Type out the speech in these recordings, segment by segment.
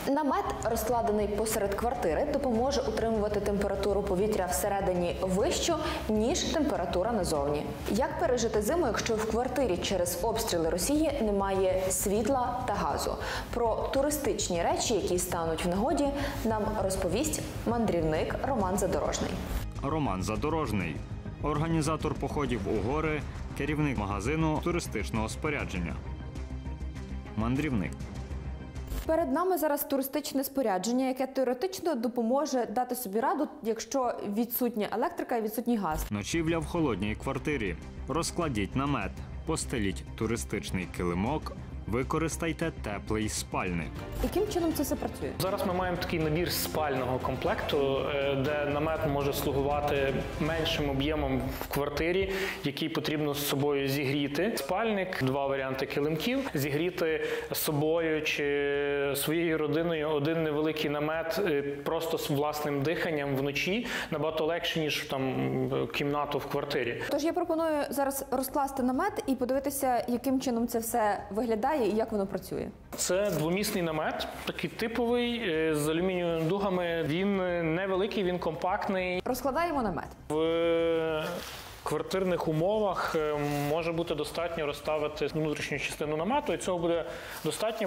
Намет, розкладений посеред квартири, допоможе утримувати температуру повітря всередині вищу, ніж температура назовні. Як пережити зиму, якщо в квартирі через обстріли Росії немає світла та газу? Про туристичні речі, які стануть в нагоді, нам розповість мандрівник Роман Задорожний. Роман Задорожний – організатор походів у гори, керівник магазину туристичного спорядження. Мандрівник. Перед нами зараз туристичне спорядження, яке теоретично допоможе дати собі раду, якщо відсутня електрика і відсутній газ. Ночівля в холодній квартирі. Розкладіть намет, постеліть туристичний килимок, використайте теплий спальник. Яким чином це все працює? Зараз ми маємо такий набір спального комплекту, де намет може слугувати меншим об'ємом в квартирі, який потрібно з собою зігріти. Спальник, два варіанти килимків, зігріти з собою чи своєю родиною один невеликий намет просто з власним диханням вночі набагато легше, ніж там кімнату в квартирі. Тож я пропоную зараз розкласти намет і подивитися, яким чином це все виглядає і як воно працює. Це двомісний намет, такий типовий, з алюмінієвими дугами. Він невеликий, він компактний. Розкладаємо намет. В квартирних умовах може бути достатньо розставити внутрішню частину намету, і цього буде достатньо.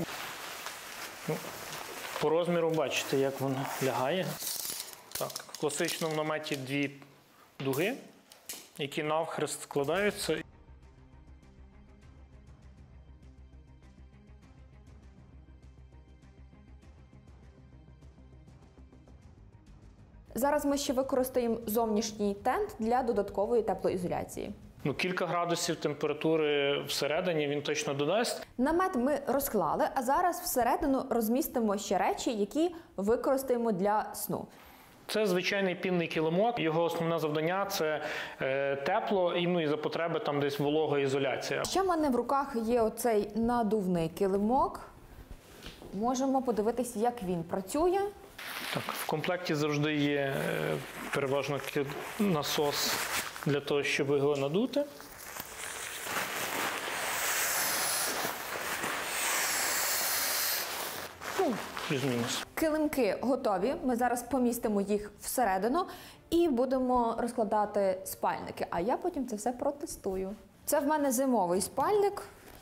По розміру бачите, як воно лягає. Так, в класичному наметі дві дуги, які навхрест складаються. Зараз ми ще використаємо зовнішній тент для додаткової теплоізоляції. Кілька градусів температури всередині він точно додасть. Намет ми розклали, а зараз всередину розмістимо ще речі, які використаємо для сну. Це звичайний пінний килимок. Його основне завдання – це тепло і за потреби там десь вологоізоляція. Ще в мене в руках є оцей надувний килимок. Можемо подивитись, як він працює. Так, в комплекті завжди є переважно насос для того, щоб його надути. Плюс-мінус. Килимки готові. Ми зараз помістимо їх всередину і будемо розкладати спальники. А я потім це все протестую. Це в мене зимовий спальник,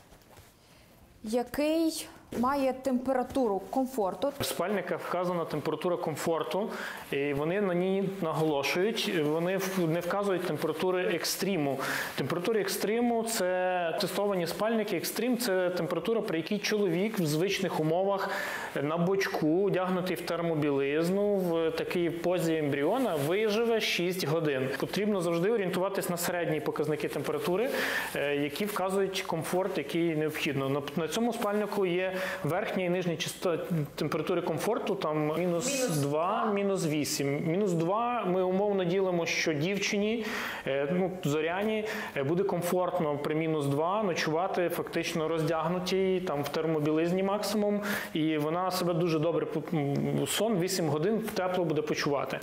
який має температуру комфорту. В спальниках вказана температура комфорту, і вони на ній наголошують, вони не вказують температури екстриму. Температура екстриму – це тестовані спальники. Екстрим – це температура, при якій чоловік в звичних умовах на бочку, одягнутий в термобілизну, в такій позі ембріона, виживе 6 годин. Потрібно завжди орієнтуватись на середні показники температури, які вказують комфорт, який необхідно. На цьому спальнику є верхня і нижня температури комфорту, там мінус 2, мінус 8. Мінус 2 ми умовно ділимо, що дівчині, зоряні, буде комфортно при мінус 2 ночувати фактично роздягнутій, там в термобілизні максимум, і вона себе дуже добре, сон 8 годин тепло буде почувати.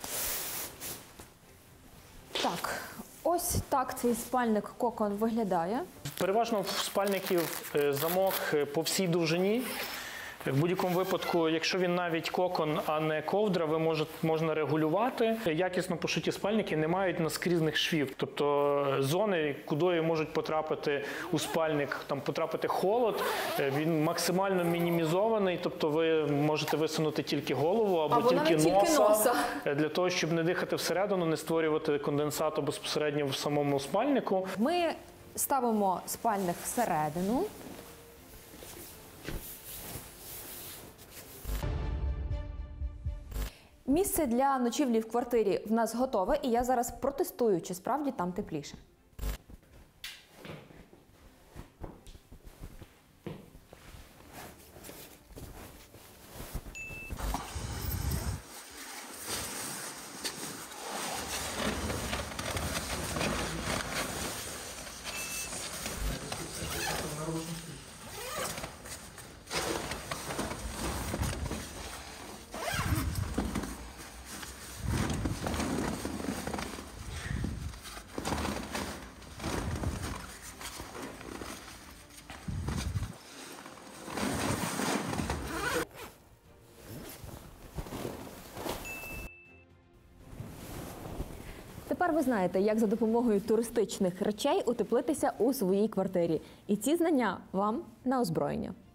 Так, ось так цей спальник-кокон виглядає. Переважно в спальників замок по всій довжині. В будь-якому випадку, якщо він навіть кокон, а не ковдра, можна регулювати. Якісно пошиті спальники не мають наскрізних швів. Тобто зони, куди можуть потрапити у спальник, потрапити холод, він максимально мінімізований. Тобто ви можете висунути тільки голову або тільки носа, для того, щоб не дихати всередину, не створювати конденсату безпосередньо в самому спальнику. Ми ставимо спальник всередину. Місце для ночівлі в квартирі в нас готове, і я зараз протестую, чи справді там тепліше. тепер ви знаєте, як за допомогою туристичних речей утеплитися у своїй квартирі. І ці знання вам на озброєння.